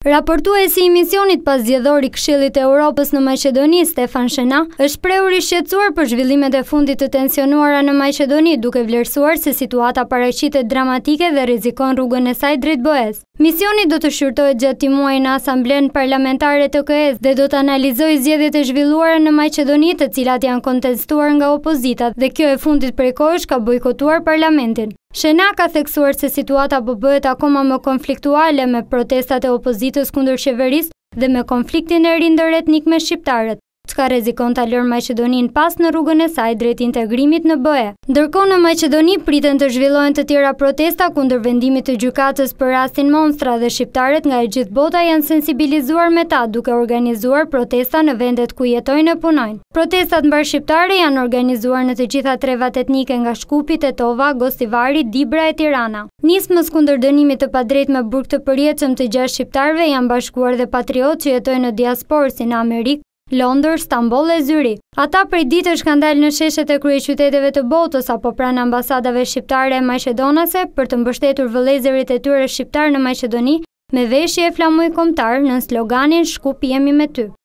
Raportuesi I misionit paszgjedhor I Këshillit të Evropës në Maqedoni, Stefan Shenah, është shprehur I shqetësuar për zhvillimet e fundit të tensionuara në Maqedoni, duke vlerësuar se situata paraqitet dramatike dhe rrezikon rrugën e saj drejt BE-s. Misioni do të shqyrtohet gjatë muajit në Asamblenë Parlamentare të këtij dhe do të analizojë zgjedhjet e zhvilluara në Maqedoni, të cilat janë kontestuar nga opozita dhe kjo e fundit prej kohësh ka bojkotuar parlamentin. Shenah ka theksuar se situata po bëhet akoma më konfliktuale me protestat e opozitës kundër qeverisë dhe me konfliktin e ri ndëretnik me shqiptarët, çka rrezikon ta lërë Maqedoninë pas në rrugën e saj drejt integrimit në BE. Ndërkohë në Maqedoni priten të zhvillohen të tjera protesta kundër vendimit të gjykatës për rastin Monstra dhe shqiptarët nga e gjithë bota janë sensibilizuar me ta duke organizuar protesta në vendet ku jetojnë e punojnë. Protestat mbar shqiptare janë organizuar në të gjitha trevat etnike nga Shkupi, Tetova, Gostivari, Dibra e Tirana. Nismës kundër dënimit të padrejtë me burg të përjetshëm të 6 shqiptarëve janë bashkuar dhe patriotë që jetojnë në diasporë si në Amerikë, Londër, Stamboll e Zyri. Ata prej ditësh kanë dalë në sheshet e kryeqyteteve të botës apo pranë ambasadave shqiptare e maqedonase për të mbështetur vëllezërit e tyre shqiptar në Maqedoni me veshje e flamuj kombëtar në sloganin Shkup jemi me ty.